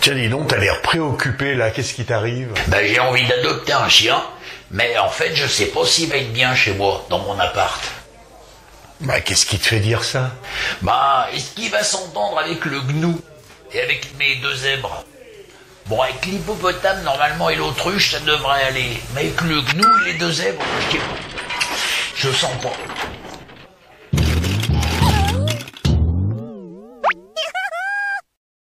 Tiens, dis donc, t'as l'air préoccupé là, qu'est-ce qui t'arrive? Ben, j'ai envie d'adopter un chien, mais en fait je sais pas s'il va être bien chez moi, dans mon appart. Bah, qu'est-ce qui te fait dire ça? Bah, est-ce qu'il va s'entendre avec le gnou et avec mes deux zèbres? Bon, avec l'hippopotame normalement et l'autruche ça devrait aller, mais avec le gnou et les deux zèbres, je sens pas.